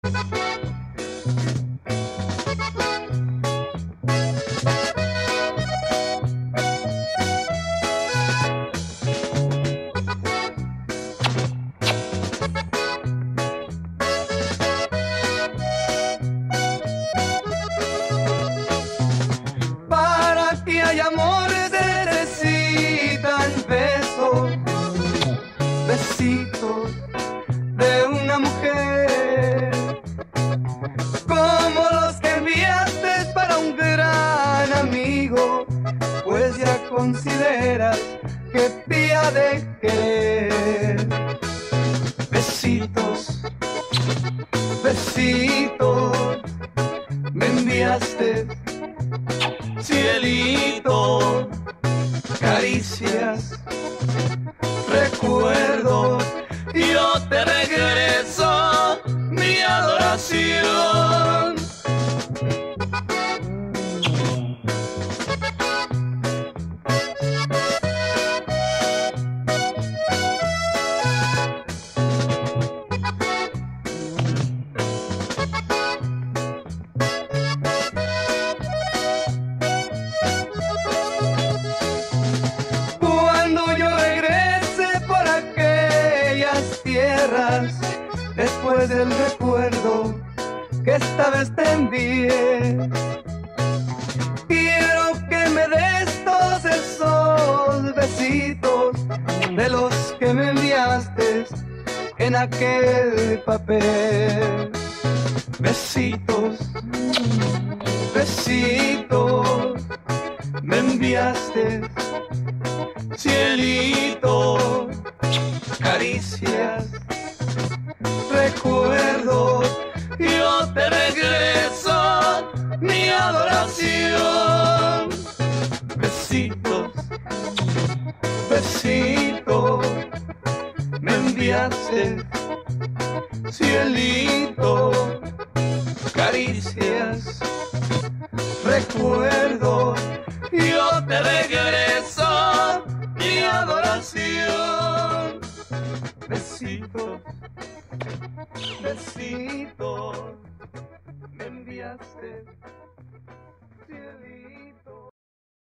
Para que haya amor se necesitan besos, besitos de una mujer, como los que enviaste para un gran amigo, pues ya consideras que te ha de querer. Besitos, besitos, me enviaste, cielito, caricias, recuerdos, yo te regreso mi adoración. Cuando yo regrese por aquellas tierras, después del recuerdo que esta vez te envié, quiero que me des todos esos besitos de los que me enviaste en aquel papel. Besitos, besitos, me enviaste, cielito, caricias, recuerdos, yo te regreso mi adoración. Besitos, besitos, me enviaste, cielito, caricias, recuerdos, yo te regreso mi adoración. Besitos, besitos.